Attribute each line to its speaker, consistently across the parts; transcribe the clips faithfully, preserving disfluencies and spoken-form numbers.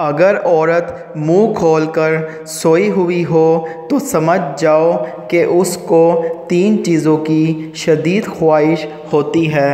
Speaker 1: اگر عورت منہ کھول کر سوئی ہوئی ہو تو سمجھ جاؤ کہ اس کو تین چیزوں کی شدید خواہش ہوتی ہے۔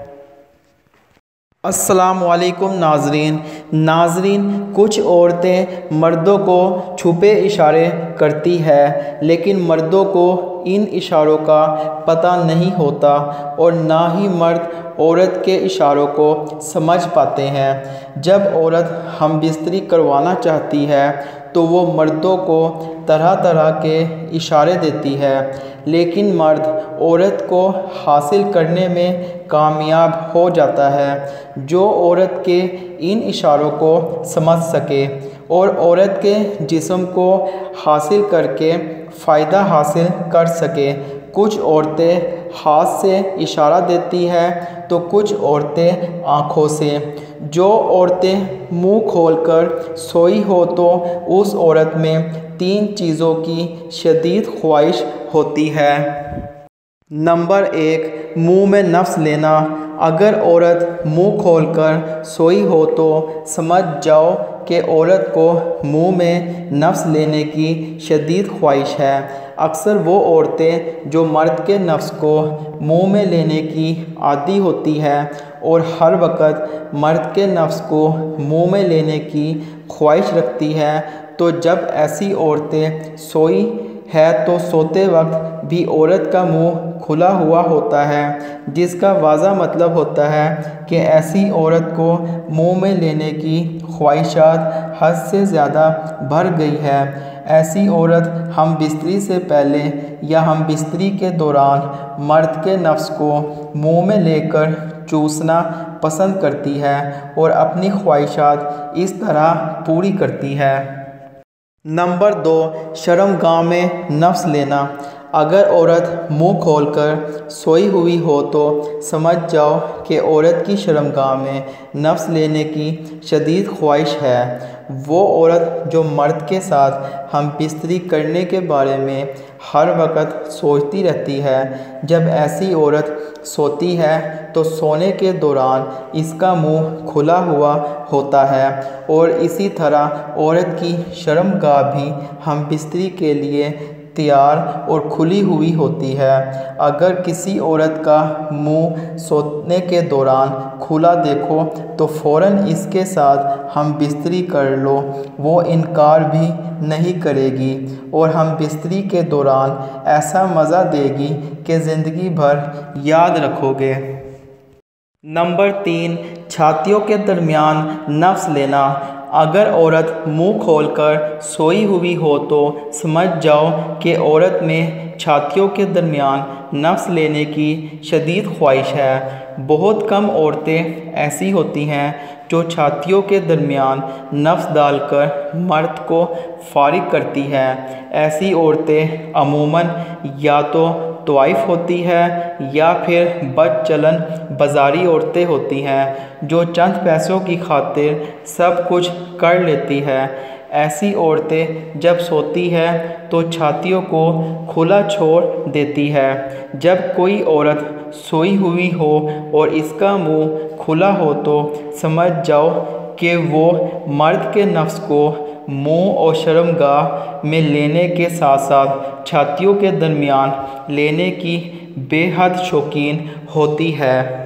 Speaker 1: السلام علیکم ناظرین ناظرین کچھ عورتیں مردوں کو چھپے اشارے کرتی ہیں لیکن مردوں کو ان اشاروں کا پتہ نہیں ہوتا اور نہ ہی مرد عورت کے اشاروں کو سمجھ پاتے ہیں۔ جب عورت ہم بستری کروانا چاہتی ہے تو وہ مردوں کو طرح طرح کے اشارے دیتی ہے لیکن مرد عورت کو حاصل کرنے میں کامیاب ہو جاتا ہے جو عورت کے ان اشاروں کو سمجھ سکے اور عورت کے جسم کو حاصل کر کے فائدہ حاصل کر سکے۔ کچھ عورتیں ہاتھ سے اشارہ دیتی ہیں تو کچھ عورتیں آنکھوں سے۔ جو عورتیں منہ کھول کر سوئی ہو تو اس عورت میں تین چیزوں کی شدید خواہش ہوتی ہے۔ نمبر ایک، منہ میں نفس لینا۔ اگر عورت منہ کھول کر سوئی ہو تو سمجھ جاؤ کہ عورت کو منہ میں نفس لینے کی شدید خواہش ہے۔ اکثر وہ عورتیں جو مرد کے نفس کو منہ میں لینے کی عادی ہوتی ہیں اور ہر وقت مرد کے نفس کو منہ میں لینے کی خواہش رکھتی ہیں تو جب ایسی عورتیں سوئی ہے تو سوتے وقت بھی عورت کا منہ کھلا ہوا ہوتا ہے جس کا واضح مطلب ہوتا ہے کہ ایسی عورت کو منہ میں لینے کی خواہشات حد سے زیادہ بڑھ گئی ہے۔ ایسی عورت ہم بستری سے پہلے یا ہم بستری کے دوران مرد کے نفس کو منہ میں لے کر چوسنا پسند کرتی ہے اور اپنی خواہشات اس طرح پوری کرتی ہے۔ نمبر دو، شرمگاہ میں نفس لینا۔ اگر عورت منہ کھول کر سوئی ہوئی ہو تو سمجھ جاؤ کہ عورت کی شرمگاہ میں نفس لینے کی شدید خواہش ہے۔ وہ عورت جو مرد کے ساتھ ہم بستری کرنے کے بارے میں ہر وقت سوچتی رہتی ہے، جب ایسی عورت سوتی ہے تو سونے کے دوران اس کا منہ کھلا ہوا ہوتا ہے اور اسی طرح عورت کی شرمگاہ بھی ہم بستری کے لیے تیار اور کھلی ہوئی ہوتی ہے۔ اگر کسی عورت کا منہ سونے کے دوران کھلا دیکھو تو فوراً اس کے ساتھ ہم بستری کر لو، وہ انکار بھی نہیں کرے گی اور ہم بستری کے دوران ایسا مزہ دے گی کہ زندگی بھر یاد رکھو گے۔ نمبر تین، چھاتیوں کے درمیان نفس لینا۔ اگر عورت منہ کھول کر سوئی ہوئی ہو تو سمجھ جاؤ کہ عورت میں چھاتیوں کے درمیان نفس لینے کی شدید خواہش ہے۔ بہت کم عورتیں ایسی ہوتی ہیں جو چھاتیوں کے درمیان نفس ڈال کر مرد کو فارغ کرتی ہیں۔ ایسی عورتیں عموماً یا تو طوائف ہوتی ہے یا پھر بد چلن بازاری عورتیں ہوتی ہیں جو چند پیسوں کی خاطر سب کچھ کر لیتی ہے۔ ایسی عورتیں جب سوتی ہے تو چھاتیوں کو کھلا چھوڑ دیتی ہے۔ جب کوئی عورت سوئی ہوئی ہو اور اس کا منہ کھلا ہو تو سمجھ جاؤ کہ وہ مرد کے نفس کو منہ اور شرمگاہ میں لینے کے ساتھ ساتھ چھاتیوں کے درمیان لینے کی بے حد شوقین ہوتی ہے۔